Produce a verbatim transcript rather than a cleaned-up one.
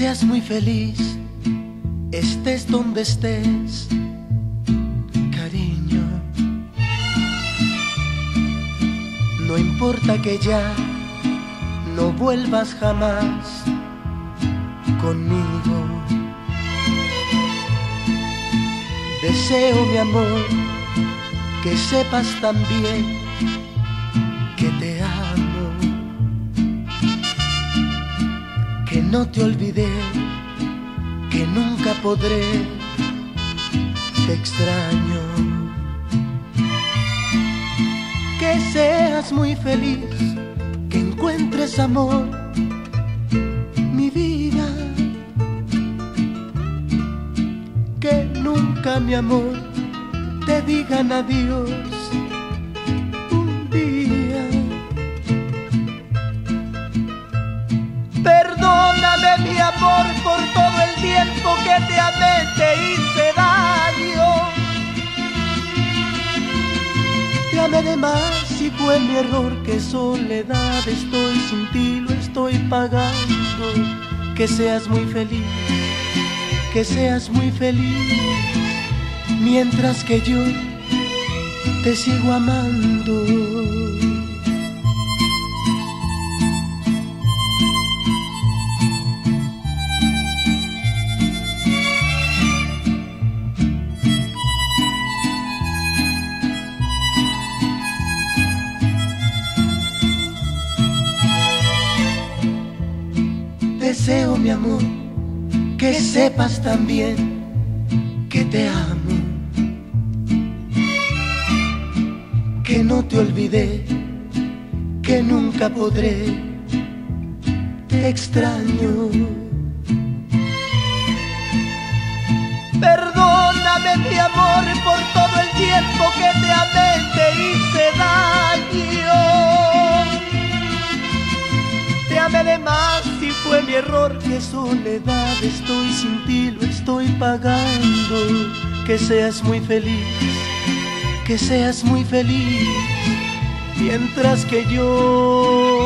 seas muy feliz, estés donde estés, cariño. No importa que ya no vuelvas jamás conmigo. Deseo, mi amor, que sepas también que te amo, que no te olvidé, que nunca podré, te extraño. Que seas muy feliz, que encuentres amor, mi vida. Que nunca, mi amor, te digan adiós un día. Perdóname, mi amor, por todo el tiempo que te amé, te hice daño. Te amé de más y fue mi error, que soledad estoy sin ti, lo estoy pagando. Que seas muy feliz, que seas muy feliz, mientras que yo te sigo amando. Deseo, mi amor, que sepas también que te amo, que no te olvidé, que nunca podré, te extraño. Perdóname, mi amor, por todo el tiempo que te amé, te hice daño. Te amé de más y fue mi error, que soledad estoy sin ti, lo estoy pagando. Que seas muy feliz, que seas muy feliz, mientras que yo